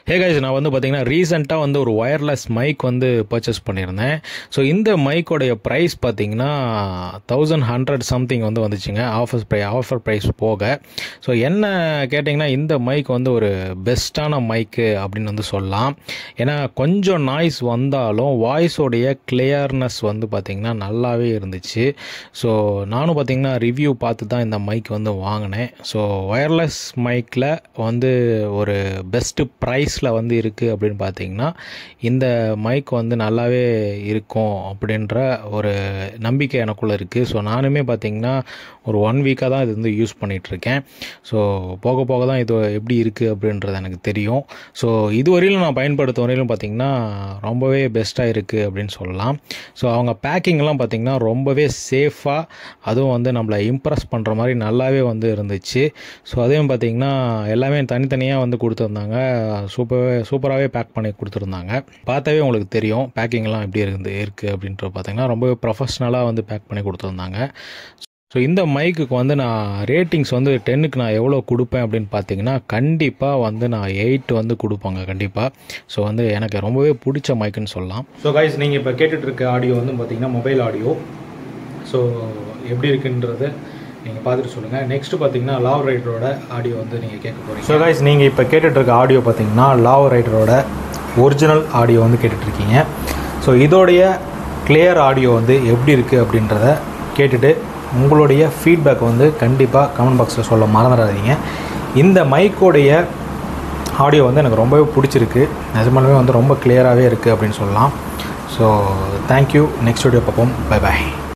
Hey guys, நான் வந்து பார்த்தீங்கன்னா ரீசெண்டாக வந்து ஒரு ஒயர்லெஸ் மைக் வந்து பர்ச்சேஸ் பண்ணியிருந்தேன். ஸோ இந்த மைக்கோடைய ப்ரைஸ் பார்த்தீங்கன்னா 1100 சம்திங் வந்து வந்துச்சுங்க, ஆஃபர் ப்ரைஸ் போக. ஸோ என்ன கேட்டிங்கன்னா, இந்த மைக் வந்து ஒரு பெஸ்ட்டான மைக்கு அப்படின்னு வந்து சொல்லலாம். ஏன்னா கொஞ்சம் நாய்ஸ் வந்தாலும் வாய்ஸோடைய கிளியர்னஸ் வந்து பார்த்திங்கன்னா நல்லாவே இருந்துச்சு. ஸோ நானும் பார்த்திங்கன்னா ரிவ்யூ பார்த்து தான் இந்த மைக் வந்து வாங்கினேன். ஸோ ஒயர்லெஸ் மைக்கில் வந்து ஒரு பெஸ்ட்டு ப்ரைஸில் வந்து இருக்குது அப்படின்னு பார்த்தீங்கன்னா இந்த மைக் வந்து நல்லாவே இருக்கும் அப்படின்ற ஒரு நம்பிக்கை எனக்குள்ளே இருக்குது. ஸோ நானுமே பார்த்திங்கன்னா ஒரு 1 வீக்காக தான் இது வந்து யூஸ் பண்ணிகிட்ருக்கேன். ஸோ போக போக தான் இது எப்படி இருக்குது அப்படின்றது எனக்கு தெரியும். ஸோ இதுவரையிலும் நான் பயன்படுத்த வரையிலும் பார்த்திங்கன்னா ரொம்பவே பெஸ்ட்டாக இருக்குது அப்படின்னு சொல்லலாம். ஸோ அவங்க பேக்கிங்லாம் பார்த்திங்கன்னா ரொம்பவே சேஃபாக, அதுவும் வந்து நம்மளை இம்ப்ரெஸ் பண்ணுற மாதிரி நல்லாவே வந்து இருந்துச்சு. ஸோ அதையும் பார்த்திங்கன்னா எல்லாமே தனித்தனியாக வந்து கொடுத்துருந்தாங்க. சூப்பராகவே பேக் பண்ணி கொடுத்துருந்தாங்க. பார்த்தாவே உங்களுக்கு தெரியும் பேக்கிங்லாம் எப்படி இருக்குது அப்படின்றது பார்த்திங்கன்னா ரொம்பவே ப்ரொஃபஷ்னலாக வந்து பேக் பண்ணி கொடுத்துருந்தாங்க. ஸோ இந்த மைக்குக்கு வந்து நான் ரேட்டிங்ஸ் வந்து 10க்கு நான் எவ்வளோ கொடுப்பேன் அப்படின்னு பார்த்தீங்கன்னா கண்டிப்பாக வந்து நான் 8 வந்து கொடுப்பாங்க கண்டிப்பாக. ஸோ வந்து எனக்கு ரொம்பவே பிடிச்ச மைக்குன்னு சொல்லலாம். ஸோ கைஸ், நீங்கள் இப்போ கேட்டுட்ருக்க ஆடியோ வந்து பார்த்திங்கன்னா மொபைல் ஆடியோ. ஸோ எப்படி இருக்குன்றது நீங்கள் பார்த்துட்டு சொல்லுங்கள். நெக்ஸ்ட்டு பார்த்தீங்கன்னா லாவ் ரைடரோட ஆடியோ வந்து நீங்கள் கேட்க போகிறீங்க. ஸோ கைஸ், நீங்கள் இப்போ கேட்டுட்ருக்க ஆடியோ பார்த்தீங்கன்னா லாவ் ரைடரோட ஒரிஜினல் ஆடியோ வந்து கேட்டுட்ருக்கீங்க. ஸோ இதோடைய கிளியர் ஆடியோ வந்து எப்படி இருக்குது அப்படின்றத கேட்டுட்டு உங்களுடைய ஃபீட்பேக் வந்து கண்டிப்பாக கமெண்ட் பாக்ஸில் சொல்ல மறந்துடாதீங்க. இந்த மைக்கோடைய ஆடியோ வந்து எனக்கு ரொம்பவே பிடிச்சிருக்கு. நிஜமாலுமே வந்து ரொம்ப கிளியராகவே இருக்குது அப்படின்னு சொல்லலாம். So thank you. நெக்ஸ்ட் வீடியோ பார்ப்போம். பை பாய்.